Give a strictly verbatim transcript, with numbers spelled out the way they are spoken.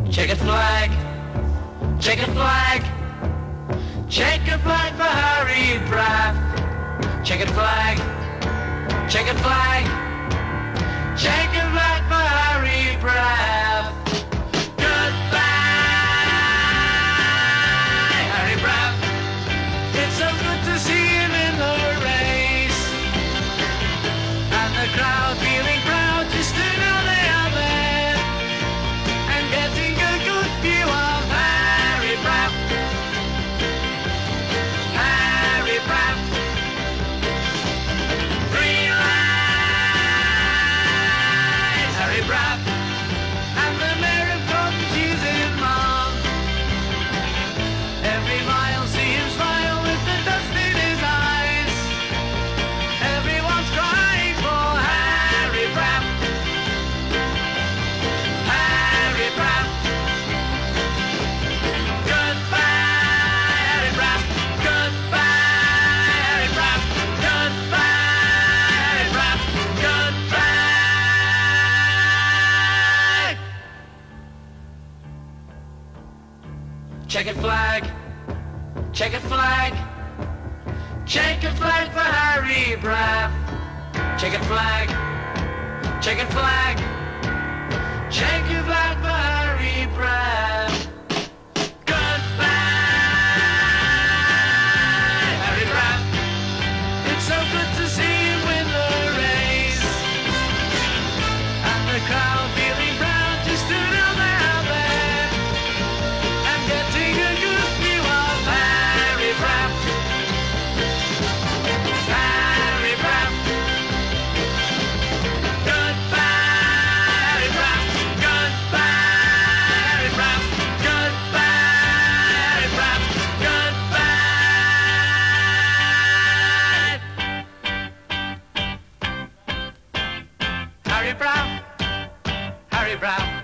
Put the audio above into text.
Checkered flag, checkered flag, checkered flag for Harry Braff. Checkered flag, checkered flag, checkered flag for Harry Braff. Goodbye, Harry Braff. It's so good to see him in the race, and the crowd feeling proud just to know they are there, and getting a good view of Harry Braff. Harry Braff. Green light, Harry Braff, and the mayor of Cotton cheers him on. Every mile see him smile with the dust in his eyes. Everyone's crying for Harry Braff. Harry Braff. Goodbye, Harry Braff. Goodbye, Harry Braff. Goodbye, Harry Braff. Goodbye. Checkered flag, checkered flag, checkered flag for Harry Braff. Checkered flag, checkered flag, checkered flag for Harry Braff. Goodbye, Harry Braff. It's so good to see him win the race, and the crowd feeling proud just to know they are there, and getting a good view of Harry Braff. Harry Braff. Goodbye, Harry Braff. Goodbye, Harry Braff. Goodbye, Harry Braff. Goodbye. Harry Braff. Harry Braff.